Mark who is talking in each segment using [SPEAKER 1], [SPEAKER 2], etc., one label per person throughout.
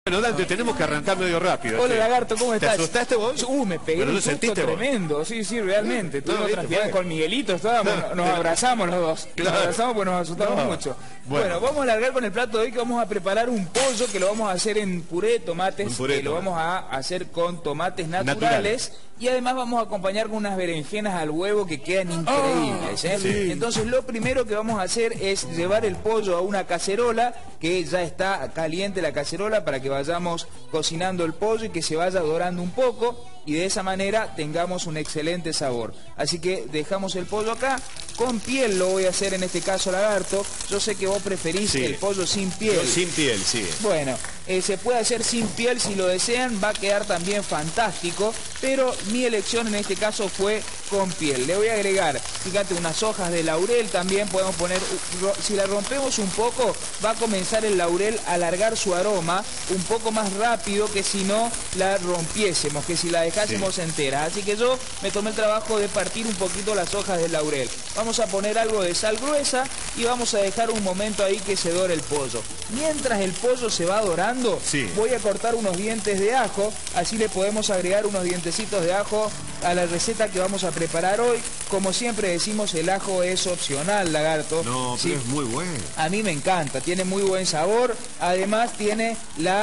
[SPEAKER 1] Bueno, Dante, tenemos que arrancar medio rápido.
[SPEAKER 2] Hola, Lagarto, ¿cómo estás?
[SPEAKER 1] ¿Te asustaste vos?
[SPEAKER 2] Me pegué un susto tremendo, sí, realmente. Estuvimos transpirando con Miguelito, nos abrazamos los dos. Nos abrazamos porque nos asustamos mucho. Bueno, vamos a largar con el plato de hoy, que vamos a preparar un pollo que lo vamos a hacer en puré de tomates, que lo vamos a hacer con tomates naturales. Y además vamos a acompañar con unas berenjenas al huevo que quedan increíbles. Sí. Entonces lo primero que vamos a hacer es llevar el pollo a una cacerola, que ya está caliente la cacerola, para que vayamos cocinando el pollo y que se vaya dorando un poco, y de esa manera tengamos un excelente sabor. Así que dejamos el pollo acá. Con piel lo voy a hacer en este caso, Lagarto. Yo sé que vos preferís el pollo sin piel.
[SPEAKER 1] Yo sin piel, sí.
[SPEAKER 2] Bueno, se puede hacer sin piel si lo desean, va a quedar también fantástico, pero mi elección en este caso fue con piel. Le voy a agregar, fíjate, unas hojas de laurel también podemos poner. Si la rompemos un poco, va a comenzar el laurel a alargar su aroma un poco más rápido que si no la rompiésemos, que si la dejásemos entera. Así que yo me tomé el trabajo de partir un poquito las hojas de laurel. Vamos a poner algo de sal gruesa y vamos a dejar un momento ahí que se dore el pollo. Mientras el pollo se va dorando, voy a cortar unos dientes de ajo, así le podemos agregar unos dientecitos de ajo a la receta que vamos a preparar hoy. Como siempre decimos, el ajo es opcional, Lagarto.
[SPEAKER 1] No, pero es muy bueno.
[SPEAKER 2] A mí me encanta, tiene muy buen sabor, además tiene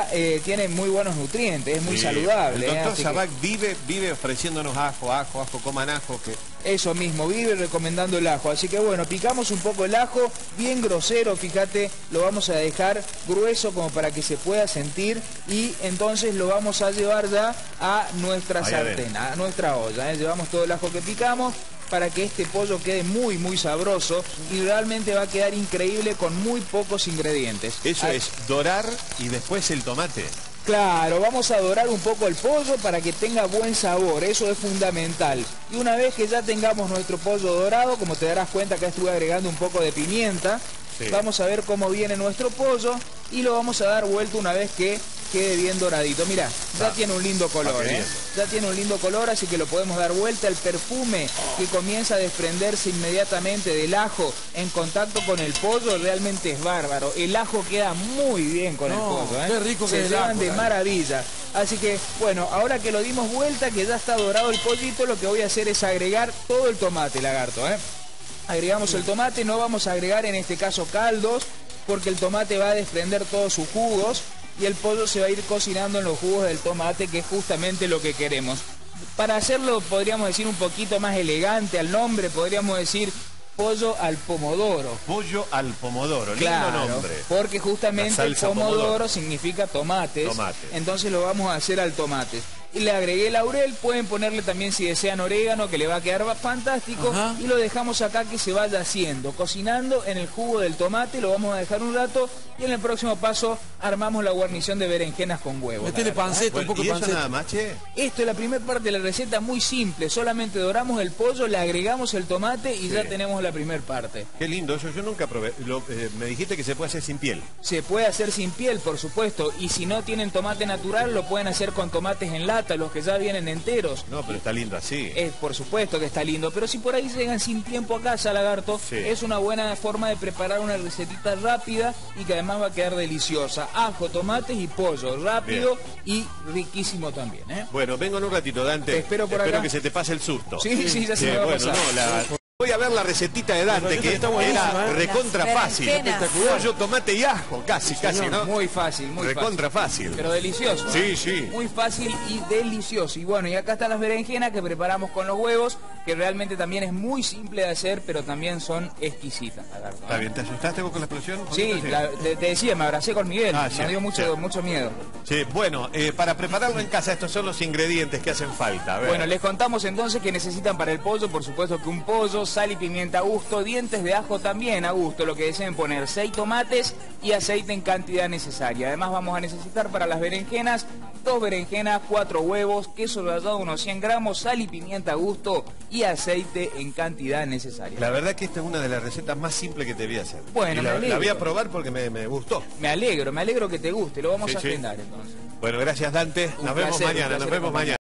[SPEAKER 2] muy buenos nutrientes, es muy saludable.
[SPEAKER 1] El doctor Sabac vive ofreciéndonos ajo, coman ajo.
[SPEAKER 2] Eso mismo, vive recomendando el ajo. Así que bueno, picamos un poco el ajo, bien grosero, fíjate, lo vamos a dejar grueso como para que se pueda sentir, y entonces lo vamos a llevar ya a nuestra sartén, a nuestra olla. Llevamos todo el ajo que picamos para que este pollo quede muy sabroso, y realmente va a quedar increíble con muy pocos ingredientes.
[SPEAKER 1] Eso es dorar y después el tomate.
[SPEAKER 2] Claro, vamos a dorar un poco el pollo para que tenga buen sabor, eso es fundamental. Y una vez que ya tengamos nuestro pollo dorado, como te darás cuenta, acá estuve agregando un poco de pimienta, vamos a ver cómo viene nuestro pollo y lo vamos a dar vuelta una vez que quede bien doradito. Mirá, ya tiene un lindo color, ya tiene un lindo color, así que lo podemos dar vuelta. El perfume que comienza a desprenderse inmediatamente del ajo en contacto con el pollo realmente es bárbaro. El ajo queda muy bien con el pollo,
[SPEAKER 3] qué rico que
[SPEAKER 2] se llevan de maravilla. Así que, bueno, ahora que lo dimos vuelta, que ya está dorado el pollito, lo que voy a hacer es agregar todo el tomate, Lagarto, Agregamos el tomate, no vamos a agregar en este caso caldos, porque el tomate va a desprender todos sus jugos y el pollo se va a ir cocinando en los jugos del tomate, que es justamente lo que queremos. Para hacerlo, podríamos decir un poquito más elegante al nombre, podríamos decir pollo al pomodoro.
[SPEAKER 1] Pollo al pomodoro, lindo nombre.
[SPEAKER 2] Porque justamente el pomodoro significa tomates, entonces lo vamos a hacer al tomate. Y le agregué laurel, pueden ponerle también si desean orégano, que le va a quedar fantástico. Y lo dejamos acá que se vaya haciendo, cocinando en el jugo del tomate, lo vamos a dejar un rato, y en el próximo paso armamos la guarnición de berenjenas con huevo.
[SPEAKER 3] Metele panceta, un poco de panceta.
[SPEAKER 1] Nada más, che.
[SPEAKER 2] Esto es la primera parte de la receta, muy simple, solamente doramos el pollo, le agregamos el tomate y ya tenemos la primera parte.
[SPEAKER 1] Qué lindo, eso yo nunca probé. Me dijiste que se puede hacer sin piel.
[SPEAKER 2] Se puede hacer sin piel, por supuesto, y si no tienen tomate natural, lo pueden hacer con tomates en lata, los que ya vienen enteros.
[SPEAKER 1] No, pero está lindo así.
[SPEAKER 2] Por supuesto que está lindo, pero si por ahí llegan sin tiempo a casa, Lagarto, es una buena forma de preparar una recetita rápida y que además va a quedar deliciosa. Ajo, tomates y pollo, rápido y riquísimo también.
[SPEAKER 1] Bueno, vengo en un ratito, Dante.
[SPEAKER 2] Te espero por acá.
[SPEAKER 1] Espero que se te pase el susto.
[SPEAKER 2] Sí, ya se me va a pasar.
[SPEAKER 1] Voy a ver la recetita de Dante, que era recontra fácil. Pollo, tomate y ajo, casi, ¿no?
[SPEAKER 2] Muy fácil,
[SPEAKER 1] recontra fácil.
[SPEAKER 2] Pero delicioso.
[SPEAKER 1] Sí.
[SPEAKER 2] Muy fácil y delicioso. Y bueno, y acá están las berenjenas que preparamos con los huevos, que realmente también es muy simple de hacer, pero también son exquisitas.
[SPEAKER 1] Está bien, ¿te asustaste vos con la explosión?
[SPEAKER 2] Sí, te decía, me abracé con Miguel, me dio mucho miedo.
[SPEAKER 1] Sí, bueno, para prepararlo en casa, estos son los ingredientes que hacen falta. A ver.
[SPEAKER 2] Bueno, les contamos entonces que necesitan para el pollo, por supuesto que un pollo, sal y pimienta a gusto, dientes de ajo también a gusto, lo que deseen poner, 6 tomates y aceite en cantidad necesaria. Además vamos a necesitar para las berenjenas 2 berenjenas, 4 huevos, queso rallado unos 100 gramos, sal y pimienta a gusto y aceite en cantidad necesaria.
[SPEAKER 1] La verdad que esta es una de las recetas más simples que te voy a hacer.
[SPEAKER 2] Bueno,
[SPEAKER 1] la voy a probar porque me gustó.
[SPEAKER 2] Me alegro que te guste, lo vamos a agendar entonces.
[SPEAKER 1] Bueno, gracias Dante, nos vemos mañana.